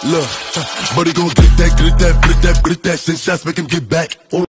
Look, but he gon' get that, get that, get that, get that. Send shots, make him get back.